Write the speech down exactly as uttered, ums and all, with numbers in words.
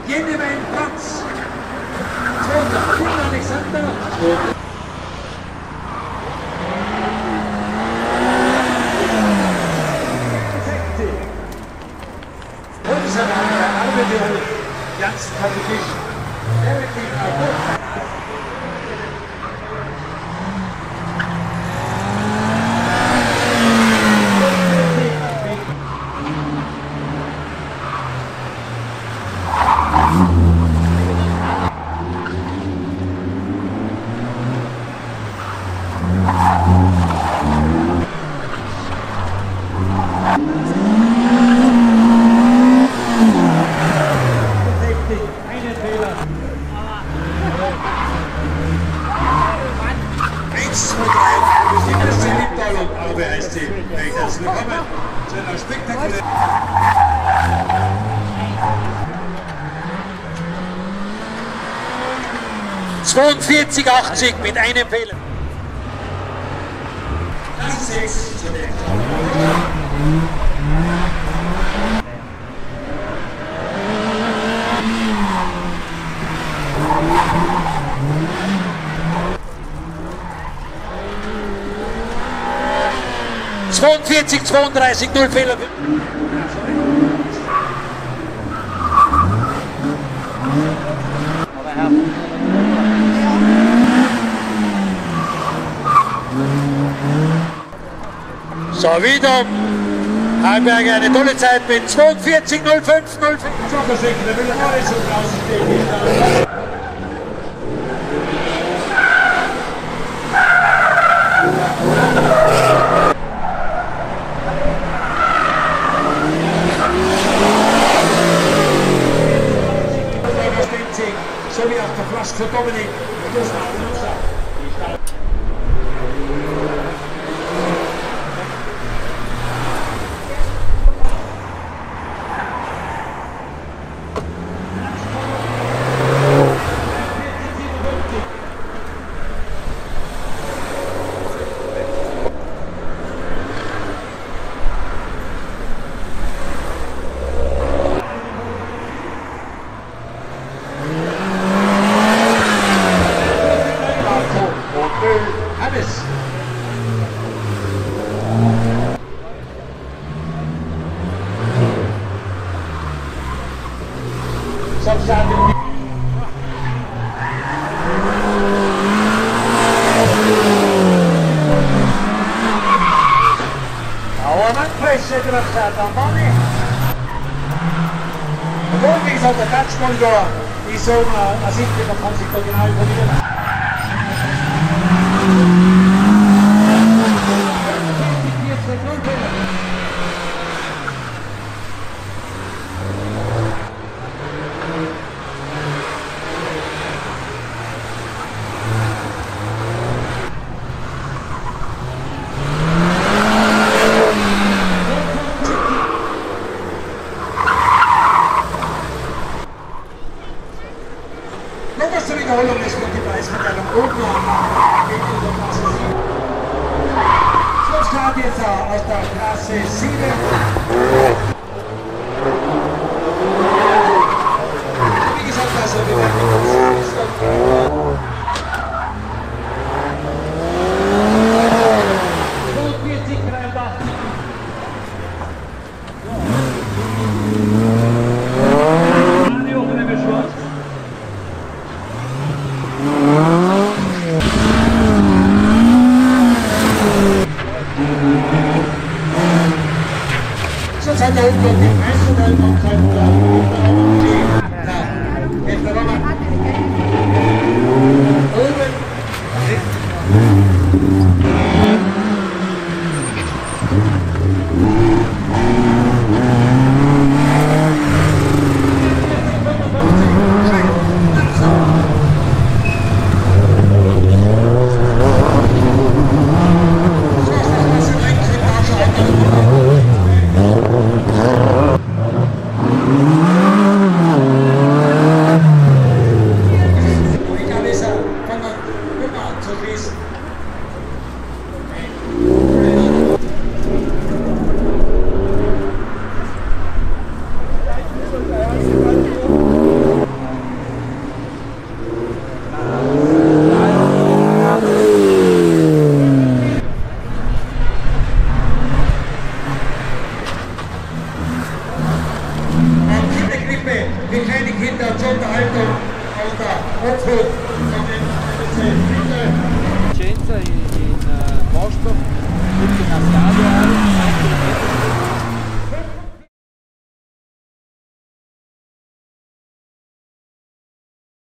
Jene mein Platz. Zweiter, Finn Alexander. Und es hat eine Arbeit ganz kategorisch. zweiundvierzig achtzig mit einem Fehler. zweiundvierzig zweiunddreißig, null Fehler. So, wieder Heimberger eine tolle Zeit mit zweiundvierzig null fünf null fünf. So wie auf der Flasche für Dominik. Wie gesagt, der Touchmonitor ist so ersichtlich, man kann sich da genau informieren. Nochmals zur Wiederholung, es wird die Preisverteilung oben an. So startet jetzt aus der Klasse sieben.